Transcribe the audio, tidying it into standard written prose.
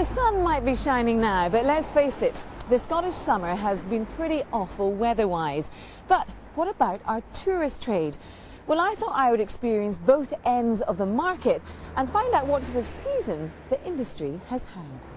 The sun might be shining now, but let's face it, the Scottish summer has been pretty awful weather-wise. But what about our tourist trade? Well, I thought I would experience both ends of the market and find out what sort of season the industry has had.